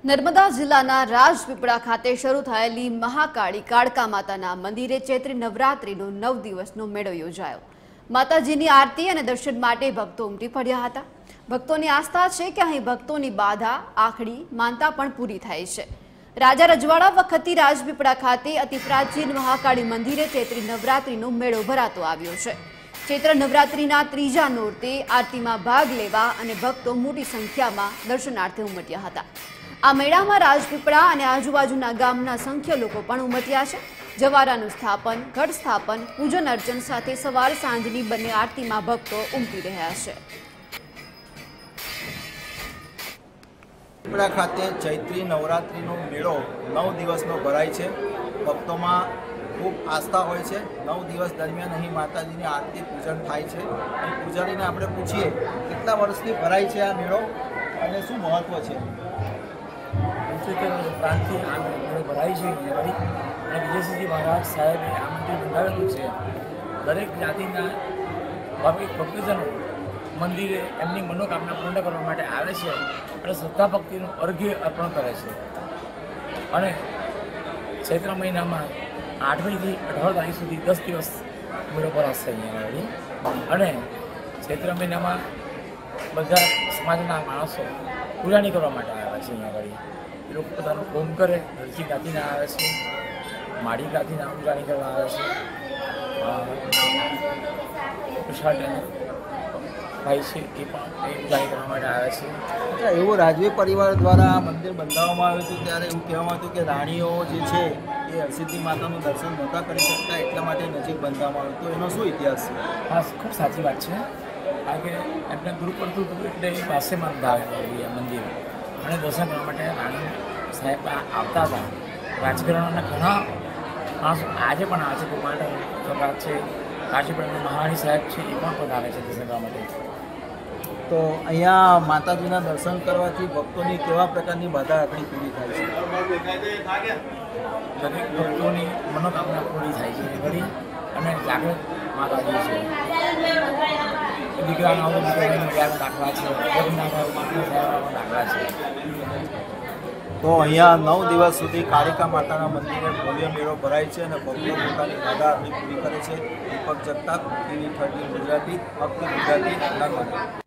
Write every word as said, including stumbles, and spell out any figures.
નર્મદા જિલ્લાના રાજપીપળા ખાતે શરૂ થયેલી મહાકાળી કાળકા માતાના મંદિરે ચૈત્રી નવરાત્રીનો નવ દિવસનો મેળો યોજાયો। માતાજીની આરતી અને દર્શન માટે ભક્તો ઉમટી પડ્યા હતા। ભક્તોની આસ્થા છે કે અહીં ભક્તોની બાધા આખડી માનતા પણ પૂરી થાય છે। રાજા રજવાડા વખતથી રાજપીપળા ખાતે અતિ પ્રાચીન મહાકાળી મંદિરે ચૈત્રી નવરાત્રીનો મેળો ભરાતો આવ્યો છે। ચૈત્ર નવરાત્રીના ત્રીજા નોરતે આરતીમાં ભાગ લેવા અને ભક્તો મોટી સંખ્યામાં દર્શનાર્થે ઉમટ્યા હતા। આ મેળામાં રાજપીપળા અને આજુબાજુના ગામના સંખ્ય લોકો પણ ઉમટ્યા છે। જવારાનું સ્થાપન, ઘટ સ્થાપન, પૂજન અર્ચન સાથે સવાર સાંજની બંને આરતીમાં ભક્તો ઉમટી રહ્યા છે। રાજપીપળા ખાતે ચૈત્રી નવરાત્રિનો મેળો નવ દિવસનો ભરાય છે। ભક્તોમાં ખૂબ આસ્થા હોય છે। નવ દિવસ દરમિયાન અહીં માતાજીની આરતી પૂજન થાય છે। અને પૂજારીને આપણે પૂછીએ કેટલા વર્ષથી ભરાય છે આ મેળો અને શું મહત્વ છે। પંચોતેર વર્ષ પ્રાંતથી આ મેળો ભરાય છે અને વિજયસિંહજી મહારાજ સાહેબે આ મંદિર બંધાવેલું છે। દરેક જ્ઞાતિના ભાવિક ભક્તજનો મંદિરે એમની મનોકામના પૂર્ણ કરવા માટે આવે છે અને શ્રદ્ધા ભક્તિનું અર્ઘ્ય અર્પણ કરે છે। અને ચૈત્ર મહિનામાં આઠમીથી અઢાર તારીખ સુધી દસ દિવસ મેળો ભરાશે અહીંયા આગળ। અને ચૈત્ર મહિનામાં બધા સમાજના માણસો પૂજાણી કરવા માટે આવ્યા છે અહીંયા આગળ। એ લોકો પોતાનું હોમ કરે, દરજી ગાંધીને આવે છે, માળી ગાંધીને પૂજાણી કરવા આવે છે। વિશાળ ભાઈ છે એ પણ એ પૂજાણી કરવા માટે આવે છે। એવું રાજવી પરિવાર દ્વારા આ મંદિર બંધાવવામાં આવ્યું હતું ત્યારે એવું કહેવામાં હતું કે રાણીઓ જે છે એ હરસિદ્ધિ માતાનું દર્શન નહોતા કરી શકતા, એટલા માટે નજીક બંધાવવામાં આવ્યું। તો એનો શું ઇતિહાસ છે? હા, ખૂબ સાચી વાત છે। કારણ કે એમને ગુરુ પડતું હતું એટલે એ પાસે બંધાવેલું મંદિર અને દર્શન કરવા માટે રાણી સાહેબ આવતા હતા। રાજકારણના ઘણા માણસો આજે પણ આવે છે। કુમાર પ્રભાત છે, રાજપીપળાના મહારાણી સાહેબ છે, એ પણ પધારે છે દર્શન કરવા માટે। તો અહીંયા માતાજીના દર્શન કરવાથી ભક્તોની કેવા પ્રકારની બાધા આપણી પૂરી થાય છે? દરેક ભક્તોની મનોકામના પૂરી થાય છે ઘડી અને જાગૃત માતાજી છે। દીકરાના દીકરાના દાખલા છે, લગ્નના દાખલા છે। તો અહીંયા નવ દિવસ સુધી કાળિકા માતાના મંદિરે ભવ્ય મેળો ભરાય છે અને ભક્તો પોતાની બાધા આપણી પૂરી કરે છે। દીપક જગતાપ, ટીવી થર્ટી ગુજરાતી, ફક્ત ગુજરાતી, નર્મદા।